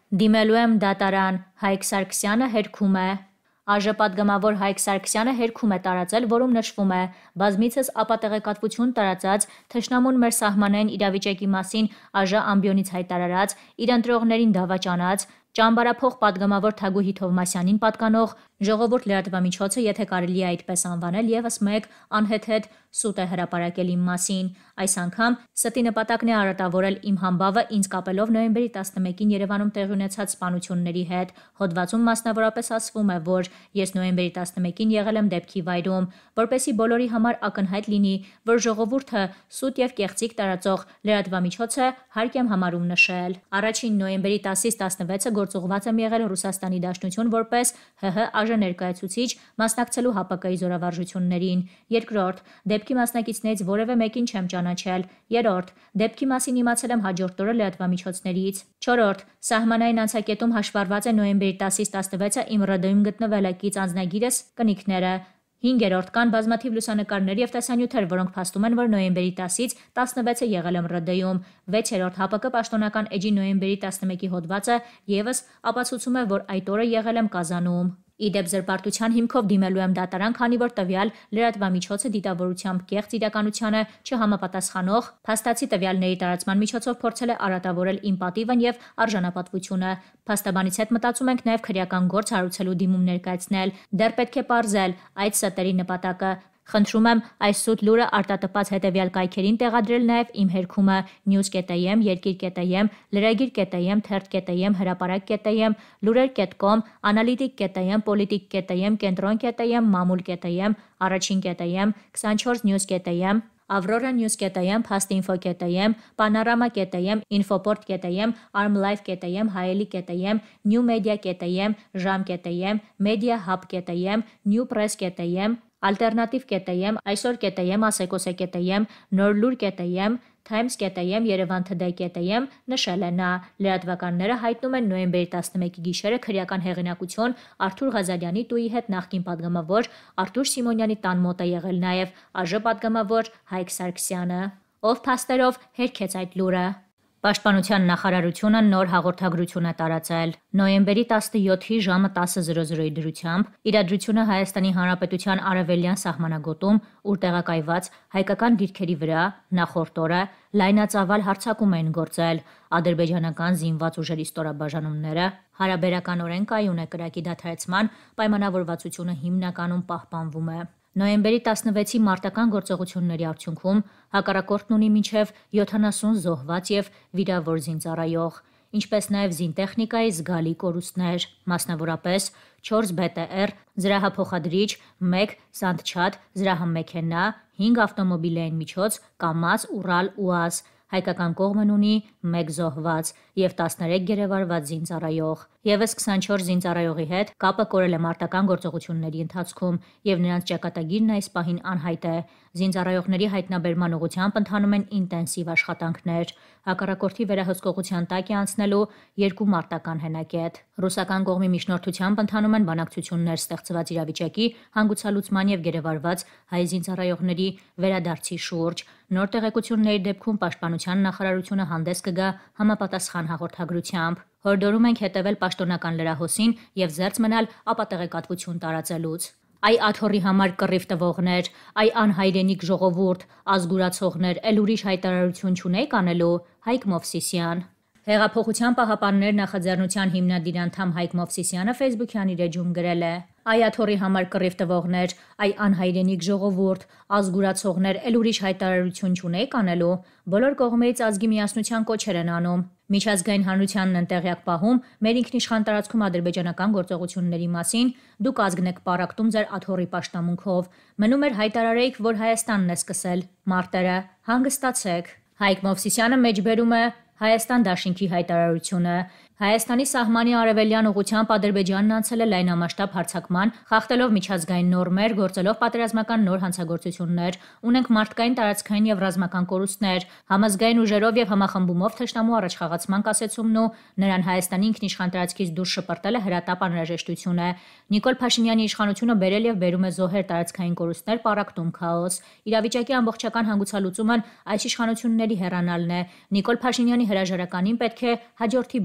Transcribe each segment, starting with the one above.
Դիմելու եմ դատարան, Հայկ Սարգսյանը հերքում է։ ԱԺ պատգամավոր Հայկ Սարգսյանը հերքում է տարածել, որում նշվում է. բազմիցս ապատեղեկատվություն տարածած, թշնամուն մեր սահմանային իրավիճակի մասին ԱԺ ամբիոնից հայտարարած, իր ընտրողներին դավաճանած, ճամբարափող պատգամավոր Թագուհի Թովմասյանին պատկանող Ժողովուրդ լրատվամիջոցը, եթե կարելի է այդպես անվանել, ևս մեկ անհեթեթ սուտ է հրապարակել իմ մասին։ Այս անգամ ստի նպատակն է արատավորել իմ համբավը ինձ կապելով նոյեմբերի 11-ին Երևանում տեղի ունեցած սպանությունների հետ։ Հոդվածում մասնավորապես ասվում է, որ ես նոյեմբերի 11-ին եղել եմ դեպքի վայրում, որպեսզի բոլորի համար ակնհայտ լինի, որ ժողովուրդը սուտ եւ կեղծիք տարածող լրատվամիջոց է, հարկ եմ համարում նշել։ Առաջին նոյեմբերի 10-ից 16-ը գործուղված եմ եղել Ռուսաստանի Դաշնություն որպես ՀՀ ԱԺ ներկայացուցիչ մասնակցելու ՀԱՊԿ-ի զորավարժություններին։ Երկրորդ, դեպքի մասնակիցներից որևէ մեկին չեմ ճանաչել։ Երրորդ, դեպքի մասին իմացել եմ հաջորդ օրը լրատվամիջոցներից։ Չորրորդ, սահմանային անցակետում հաշվառված է նոյեմբերի 10-ից 16-ը իմ ՌԴ-ում գտնվել է կից անձնագիրս, կնիքները։ Հինգերորդ, կան բազմաթիվ լուսանկարներ եւ տեսանյութեր, որոնք փաստում են, որ նոյեմբերի 10-ից 16-ը եղել եմ ՌԴ-ում։ Վեցերորդ, ՀԱՊԿ պաշտոնական էջի նոյեմբերի 11-ի հոդվածը եւս ապացուցում է, որ այդ օրը եղել եմ Կազանում։ Իդեպ զրպարտության հիմքով դիմելու եմ դատարան, քանի որ տվյալ լրատվամիջոցը դիտավորությամբ կեղծ իրականությանը չհամապատասխանող փաստացի տվյալների տարածման միջոցով փորձել է արատավորել իմ պատիվն եւ արժանապատվությունը։ Փաստաբանից հետ մտածում ենք նաեւ քրեական գործ հարուցելու դիմում ներկայացնել։ Դեռ պետք է պարզել այդ ստերի նպատակը։ Խնդրում եմ այս սուտ լուրը արտատպած հետևյալ կայքերին տեղադրել նաև իմ հերքումը՝ news.am, երկիր.am, lragir.am, թերթ.am, հրապարակ.am, լուրեր.com, analytic.am, politic.am, կենտրոն.am, մամուլ.am, առաջին.am, 24news.am, Aurora.news.am, Փաստինֆո.am, Panorama.am, Infoport.am, armlive.am, Հայելի.am, newmedia.am, Ժամ.am, mediahub.am, newpress.am, Alternative.am, այսօր.am, ասեկոսե.am, նորլուր.am, Times.am, Երևան Today.am նշել է նա։ Լրատվականները հայտնում են նոյեմբերի 11-ի գիշերը քրեական հեղինակություն Արթուր Ղազարյանի տուի հետ նախկին պատգամավոր Արթուր Սիմոնյանի տան մոտ է եղել նաև ԱԺ պատգամավոր Հայկ Սարգսյանը, ով փաստերով հերքեց այդ լուրը։ Պաշտպանության նախարարությունը նոր հաղորդագրություն է տարածել։ Նոյեմբերի 17-ի ժամը 10:00-ի դրությամբ իրադրությունը Հայաստանի Հանրապետության արևելյան սահմանագոտում, ուր տեղակայված հայկական դիրքերի վրա նախորդ օրը լայնածավալ հարձակում էին գործել ադրբեջանական զինված ուժերի ստորաբաժանումները, հարաբերականորեն կայուն է կրակի դադարեցման պայմանավորվածությունը հիմնականում պահպանվում է։ Նոյեմբերի 16-ի մարտական գործողությունների արդյունքում հակառակորդն ունի մինչև 70 զոհված եւ վիրավոր զինծառայող, ինչպես նաև զինտեխնիկայի զգալի կորուստներ, մասնավորապես 4 BTR, զրահափոխադրիչ, 1 Սանդչատ զրահամեքենա, 5 ավտոմոբիլային միջոց, Կամազ, Ուրալ, ՈՒԱԶ, հայկական կողմն ունի 1 զոհված եւ 13 գերեվարված զինծառայող։ Եվս 24 զինծառայողի հետ կապը կորել է մարտական գործողությունների ընթացքում եւ նրանց ճակատագիրն այս պահին անհայտ է։ Զինծառայողների հայտնաբերման ուղղությամբ ընթանում են ինտենսիվ աշխատանքներ։ Հակառակորդի վերահսկողության տակ է անցնելու 2 մարտական հենակետ։ Ռուսական կողմի միջնորդությամբ ընթանում են բանակցություններ ստեղծված իրավիճակի հանգուցալուծման եւ գերեվարված հայ զինծառայողների վերադարձի շուրջ։ Նոր տեղեկությունների դեպքում Պաշտպանության նախարարությունը հանդես կգա համապատասխան հաղորդագրությամբ։ Հորդորում ենք հետևել պաշտոնական լրահոսին եւ զերծ մնալ ապատեղեկատվություն տարածելուց։ Այ աթոռի համար կռիվ տվողներ, այ անհայրենիք ժողովուրդ, ազգուրացողներ, էլ ուրիշ հայտարարություն չունեք անելու, Հայկ Մովսիսյան։ Հեղափոխության պահապաններ նախաձեռնության հիմնադիր անդամ Հայկ Մովսիսյանը Facebook-յան իր էջում գրել է. Այ աթոռի համար կռիվ տվողներ, այ անհայրենիք ժողովուրդ, ազգուրացողներ, էլ ուրիշ հայտարարություն չունեք անելու, բոլոր կողմերից ազգի միասնության կոչեր են անում։ Միջազգային հանրությանն են տեղյակ պահում մեր ինքնիշխան տարածքում ադրբեջանական գործողությունների մասին, դուք ազգն եք պարակտում ձեր աթոռի պաշտամունքով։ Մնում էր հայտարարեիք, որ Հայաստանն է սկսել մարտերը, հանգստացեք։ Հայկ Մովսիսյանը մեջբերում է Հայաստան դաշինքի հայտարարությունը։ Հայաստանի սահմանի արևելյան ուղղությամբ Ադրբեջանն անցել է լայնամասշտաբ հարձակման, խախտելով միջազգային նորմեր, գործելով պատերազմական նոր հանցագործություններ, ունենք մարդկային, տարածքային եւ ռազմական կորուստներ, համազգային ուժերով եւ համախմբումով թշնամու առաջխաղացման կասեցումն ու նրան Հայաստանի ինքնիշխան տարածքից դուրս շպրտելը հրատապ անհրաժեշտություն է։ Նիկոլ Փաշինյանի իշխանությունը բերել եւ բերում է զոհեր, տարածքային կորուստներ, պառակտում, քաոս։ Իրավիճակի ամբողջական հանգուցալուծումն այս իշխանությունների հեռանալն է։ Նիկոլ Փաշինյանի հրաժարականին պետք է հաջորդի բոլոր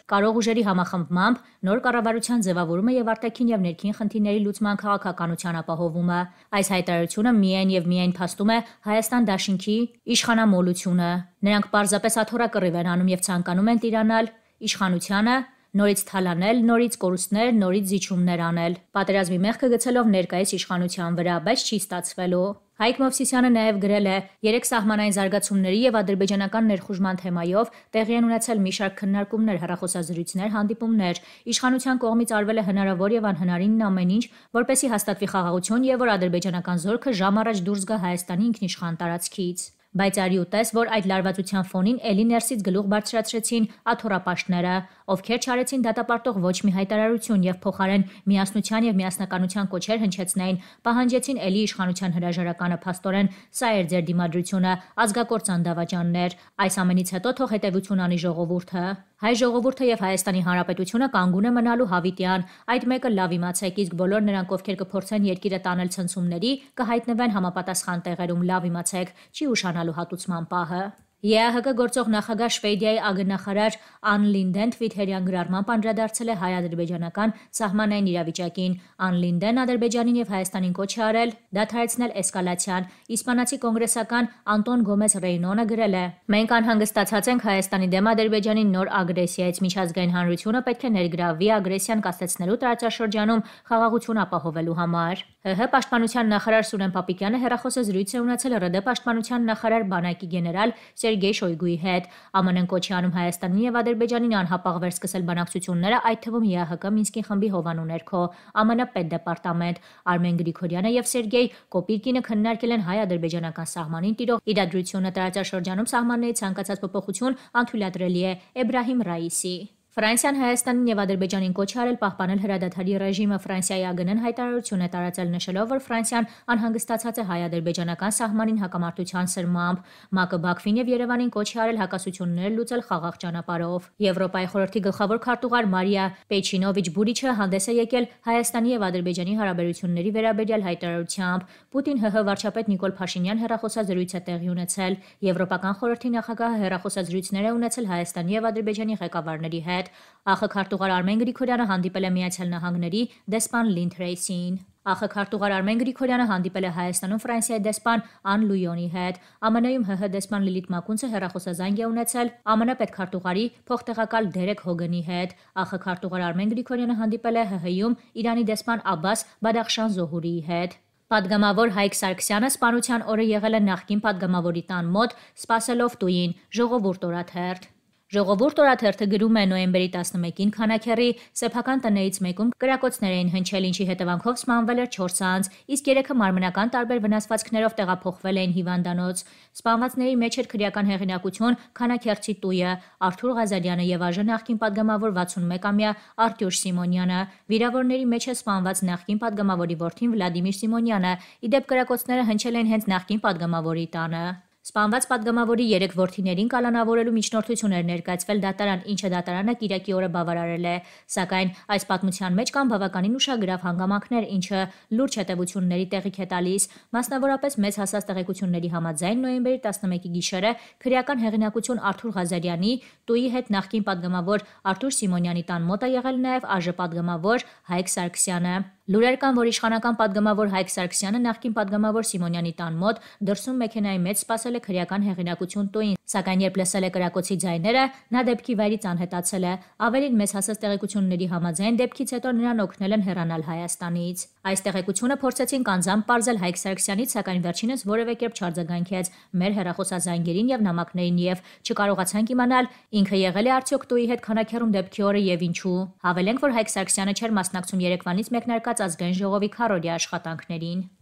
կարող ուժերի համախմբմամբ, նոր կառավարության ձևավորումը եւ արտաքին եւ ներքին խնդիրների լուծման քաղաքականության ապահովումը։ Այս հայտարարությունը միայն եւ միայն փաստում է Հայաստան դաշինքի իշխանամոլությունը։ Նրանք պարզապես աթոռակռիվ են անում եւ ցանկանում են տիրանալ իշխանությանը, նորից թալանել, նորից կորուստներ, նորից զիջումներ անել, պատերազմի մեղքը գցելով ներկայիս իշխանության վրա, բայց չի ստացվելու։ Հայկ Մովսիսյանը նաև գրել է. «Երեք սահմանային զարգացումների եւ ադրբեջանական ներխուժման թեմայով տեղի են ունեցել մի շարք քննարկումներ, հեռախոսազրույցներ, հանդիպումներ։ Իշխանության կողմից արվել է հնարավոր եւ անհնարինն ամեն ինչ, որպեսզի հաստատվի խաղաղություն եւ որ ադրբեջանական զորքը ժամ առաջ դուրս գա Հայաստանի ինքնիշխան տարածքից։ Բայց արի ու տես, որ այդ լարվածության ֆոնին էլի ներսից գլուխ բարձրացրեցին աթոռապաշտները, ովքեր չարեցին դատապարտող ոչ մի հայտարարություն եւ փոխարեն միասնության եւ միասնականության կոչեր հնչեցնեին, պահանջեցին էլի իշխանության հրաժարականը փաստորեն, սա էր ձեր դիմադրությունը, ազգակործան դավաճաններ, այս ամենից հետո թող հետեւություն անի ժողովուրդը։ Հայ ժողովուրդը եւ Հայաստանի Հանրապետությունը կանգուն է մնալու հավիտյան, այդ մեկը լավ իմացեք, իսկ բոլոր նրանք, ովքեր կփորձեն երկիրը տանել ցնցումների, կհայտնվեն համապատասխան տեղերում, լավ իմացեք, չի ուշանալու հատուցման պահը։ ԵԱՀԿ գործող նախագահ Շվեդիայի ԱԳ-նախարար Ան Լինդեն թվիթերյան գրառմամբ անդրադարձել է հայ-ադրբեջանական սահմանային իրավիճակին։ Ան Լինդեն Ադրբեջանին եւ Հայաստանին կոչ է արել դադարեցնել էսկալացիան։ Իսպանացի կոնգրեսական Անտոն Գոմես Ռեյնոնը գրել է. «Մենք անհանգստացած ենք Հայաստանի դեմ Ադրբեջանի նոր ագրեսիայից, միջազգային հանրությունը պետք է ներգրավվի ագրեսիան կասեցնելու տարածաշրջանում խաղաղություն ապահովելու համար»։ ՀՀ պաշտպանության նախարար Սուրեն Պապիկյանը հեռախոսազրույց է ունեցել ՌԴ պաշտպանության նախարար բանակի գեներալ Սերգեյ Շոյգուի հետ։ ԱՄՆ-ն կոչ է անում Հայաստանին եւ Ադրբեջանին անհապաղ վերսկսել բանակցությունները, այդ թվում ԵԱՀԿ Մինսկի խմբի հովանու ներքո։ ԱՄՆ պետդեպարտամենտ Արմեն Գրիգորյանը եւ Սերգեյ Կոպիրկինը քննարկել են հայ-ադրբեջանական սահմանին տիրող իրադրությունը, տարածաշրջանում սահմանների ցանկացած փոփոխություն անթույլատրելի է։ Էբրահիմ Ռաիսի Ֆրանսիան Հայաստանին եւ Ադրբեջանին կոչ է արել պահպանել հրադադարի ռեժիմը։ Ֆրանսիայի ԱԳՆ-ն հայտարարություն է տարածել նշելով, որ Ֆրանսիան անհանգստացած է հայ-ադրբեջանական սահմանին հակամարտության սրմամբ։ ՄԱԿ-ը Բաքվին եւ Երևանին կոչ է արել հակասություններ լուծել խաղաղ ճանապարհով։ Եվրոպայի խորհրդի գլխավոր քարտուղար Մարիա Պեչինովիչ Բուրիչը հանդես է եկել Հայաստանի եւ Ադրբեջանի հարաբերությունների վերաբերյալ հայտարարությամբ։ Պուտին-ՀՀ վարչապետ Նիկոլ Փաշինյան հեռախոսազրույց է տեղի ունեցել։ Եվրոպական խորհրդի նախագահը հեռախոսազրույցներ է ունեցել Հայաստանի եւ Ադրբեջանի ղեկավարների հետ։ ԱԽ քարտուղար Արմեն Գրիգորյանը հանդիպել է Միացյալ Նահանգների դեսպան Լին Թրեյսին։ ԱԽ քարտուղար Արմեն Գրիգորյանը հանդիպել է Հայաստանում Ֆրանսիայի դեսպան Ան Լույոնի հետ։ ԱՄՆ-ում ՀՀ դեսպան Լիլիթ Մակունցը հեռախոսազանգ է ունեցել ԱՄՆ պետքարտուղարի փոխտեղակալ Դերեկ Հոգանի հետ։ ԱԽ քարտուղար Արմեն Գրիգորյանը հանդիպել է ՀՀ-ում Իրանի դեսպան Աբբաս Բադախշան Զոհուրիի հետ։ Պատգամավոր Հայկ Սարգսյանը սպանության օրը եղել է նախկին պատգամավորի տան մոտ, սպասելով տուին, ժողովուրդ օրաթերթ։ Ժողովուրդ օրաթերթը գրում է նոյեմբերի 11-ին Քանաքեռի սեփական տներից մեկում կրակոցներ էին հնչել, ինչի հետևանքով սպանվել էր 4 անձ, իսկ 3-ը մարմնական տարբեր վնասվածքներով տեղափոխվել էին հիվանդանոց։ Սպանվածների մեջ էր քրեական հեղինակություն Քանաքեռցի տույը Արթուր Ղազարյանը եւ ԱԺ նախկին պատգամավոր 61-ամյա Արտյոշ Սիմոնյանը։ Վիրավորների մեջ է սպանված նախկին պատգամավորի որդին Վլադիմիր Սիմոնյանը։ Իդեպ կրակոցները հնչել են հենց նախկին պատգամավորի տանը։ Սպանված պատգամավորի 3 որդիներին կալանավորելու միջնորդություն էր ներկայացվել դատարան, ինչը դատարանը կիրակի օրը բավարարել է, սակայն այս պատմության մեջ կան բավականին ուշագրավ հանգամանքներ, ինչը լուրջ հետևությունների տեղիք է տալիս։ Մասնավորապես մեծ հասած տեղեկությունների համաձայն նոյեմբերի 11-ի գիշերը քրեական հեղինակություն Արթուր Ղազարյանի տուի հետ նախկին պատգամավոր Արթուր Սիմոնյանի տան մոտ է եղել նաև ԱԺ պատգամավոր Հայկ Սարգսյանը։ Լուրեր կան, որ իշխանական պատգամավոր Հայկ Սարգսյանը նախկին պատգամավոր Սիմոնյանի տան մոտ դրսում մեքենայի մեջ սպասել է քրեական հեղինակություն տուին, սակայն երբ լսել է կրակոցի ձայները, նա դեպքի վայրից անհետացել է։ Ավելին մեծ հասած տեղեկությունների համաձայն դեպքից հետո նրան օգնել են հեռանալ Հայաստանից։ Այս տեղեկությունը փորձեցին կանզամբ պարզել Հայկ Սարգսյանից, սակայն վերջինս որևէ կերպ չարձագանքեց մեր հեռախոսազանգերին եւ նամակներին եւ չկարողացանք իմանալ ինքը եղել է արդյոք տուի հետ Քանաքեռում դեպքի օրը եւ ինչու։ Հավելենք, որ Հայկ Սարգսյանը չէր մասնակցում Երևանից մեկնարկած ազգային ժողովի քառօրյա աշխատանքներին։